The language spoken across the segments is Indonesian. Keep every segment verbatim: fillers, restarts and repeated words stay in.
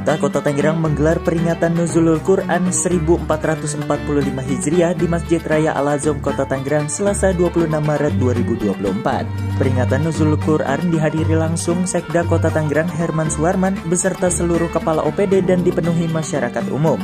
Pemerintah Kota Tangerang menggelar peringatan Nuzulul Quran seribu empat ratus empat puluh lima Hijriah di Masjid Raya Al-Azom Kota Tangerang Selasa dua puluh enam Maret dua ribu dua puluh empat. Peringatan Nuzulul Quran dihadiri langsung Sekda Kota Tangerang Herman Suwarman beserta seluruh kepala O P D dan dipenuhi masyarakat umum.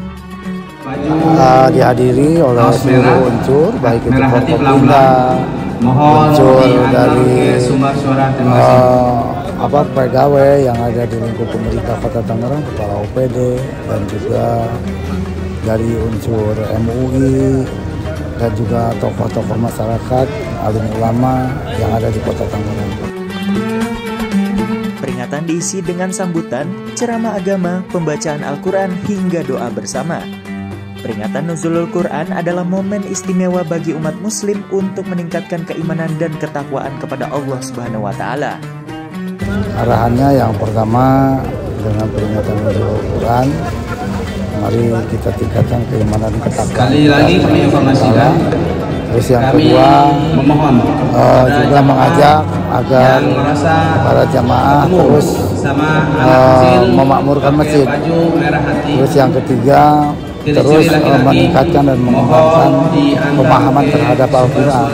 Uh, dihadiri oleh seluruh unsur, baik itu Forkopimda, unsur dari uh, apa pegawai yang ada di lingkup pemerintah Kota Tangerang, kepala O P D, dan juga dari unsur M U I dan juga tokoh-tokoh masyarakat, alim ulama yang ada di Kota Tangerang. Peringatan diisi dengan sambutan, ceramah agama, pembacaan Al-Quran hingga doa bersama. Peringatan Nuzulul Quran adalah momen istimewa bagi umat muslim untuk meningkatkan keimanan dan ketakwaan kepada Allah Subhanahu wa taala. Arahannya yang pertama dengan peringatan Nuzulul Quran, mari kita tingkatkan keimanan dan ketakwaan. Sekali lagi kami informasikan. Terus yang kedua memohon uh, juga mengajak agar para jamaah terus uh, memakmurkan masjid. Terus yang ketiga terus uh, meningkatkan dan mengembangkan pemahaman terhadap Al-Quran.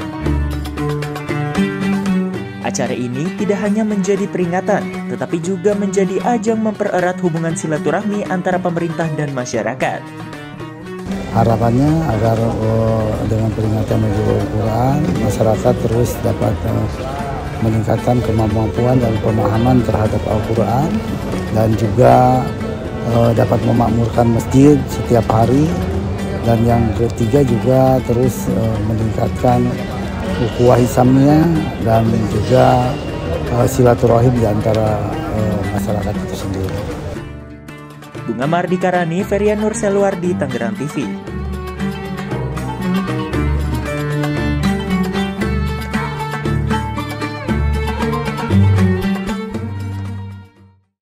Acara ini tidak hanya menjadi peringatan, tetapi juga menjadi ajang mempererat hubungan silaturahmi antara pemerintah dan masyarakat. Harapannya agar uh, dengan peringatan Nuzulul Quran, masyarakat terus dapat uh, meningkatkan kemampuan dan pemahaman terhadap Al-Quran dan juga uh, dapat memakmurkan masjid setiap hari. Dan yang ketiga juga terus uh, meningkatkan ukhuwah Islamnya dan juga uh, silaturahim di antara uh, masyarakat itu sendiri. Bunga Mardika Rani, Ferian Nur Selwardi, Tangerang T V.